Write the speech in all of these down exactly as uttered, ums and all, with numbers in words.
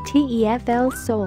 T E F L Seoul.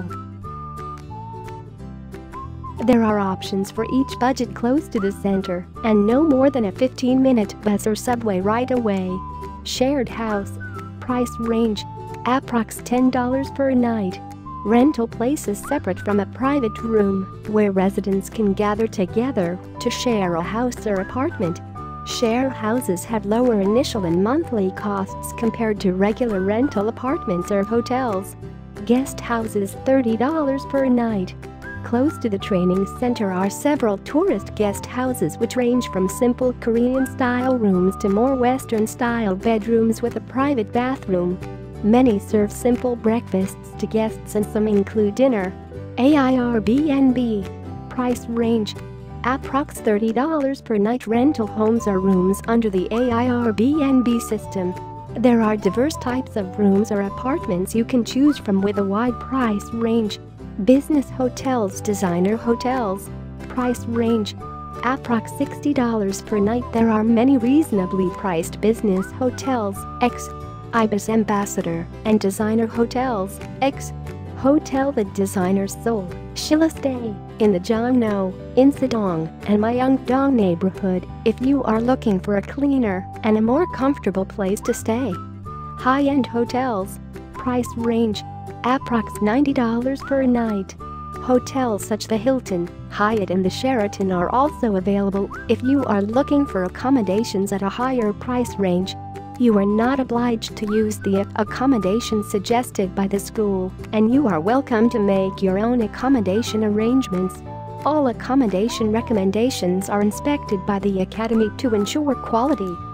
There are options for each budget close to the center and no more than a fifteen minute bus or subway ride away. Shared house. Price range: approx ten dollars per night. Rental place is separate from a private room where residents can gather together to share a house or apartment. Share houses have lower initial and monthly costs compared to regular rental apartments or hotels. Guest houses thirty dollars per night. Close to the training center are several tourist guest houses which range from simple Korean-style rooms to more Western-style bedrooms with a private bathroom. Many serve simple breakfasts to guests and some include dinner. Airbnb. Price range: approx thirty dollars per night. Rental homes or rooms under the Airbnb system. There are diverse types of rooms or apartments you can choose from with a wide price range. Business hotels. Designer hotels. Price range: approx sixty dollars per night. There are many reasonably priced business hotels, ex Ibis Ambassador, and designer hotels, ex Hotel the Designer Seoul, Shilla Stay, in the Jongno, Insadong, and Myeongdong neighborhood if you are looking for a cleaner and a more comfortable place to stay. High-end hotels. Price range: approx ninety dollars per night. Hotels such as the Hilton, Hyatt and the Sheraton are also available if you are looking for accommodations at a higher price range. You are not obliged to use the accommodation suggested by the school, and you are welcome to make your own accommodation arrangements. All accommodation recommendations are inspected by the academy to ensure quality.